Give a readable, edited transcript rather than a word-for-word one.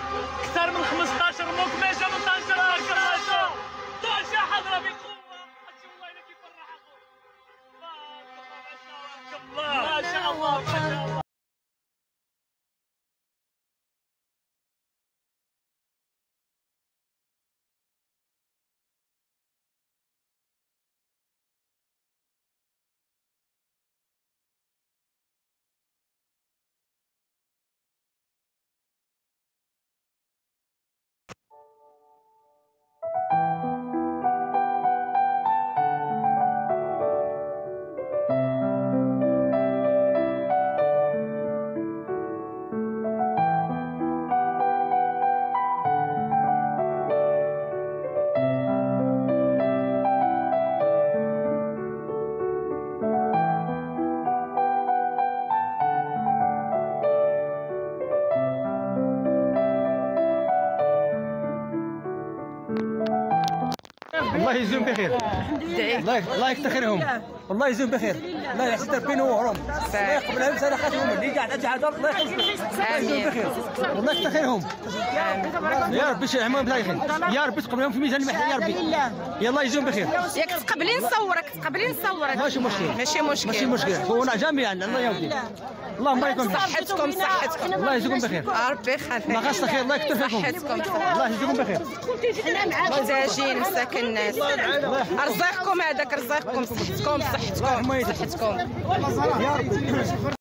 اكثر من 15 مكمشه من طنجه. طنجه طنجه حاضره بقوه. والله الا كيفرح اخويا. ما شاء الله ما شاء الله. الله يجزيهم بخير. الله يكثر خيرهم. والله يجزيهم بخير. الله يحسن ربنا وعمرهم. الله يقبلها بصدقاتهم اللي قاعد تجعل الله يجزيهم بخير. والله يكثر خيرهم. يا ربي شي عمرهم بخير. يا ربي تقبلهم في ميزان المحل يا ربي. يلا يجزيهم بخير. ياك تقبلي نصورك ماشي مشكل. ماشي مشكل. خونا جميعا الله يودي. اللهم بارك فيكم. صحتكم الله يجزيكم بخير. ربي يخليك. ما غاش خير الله يكثر فيكم. الله يجزيكم بخير. محتاجين مساكن الناس. رزقكم هذاك رزقكم صحتكم.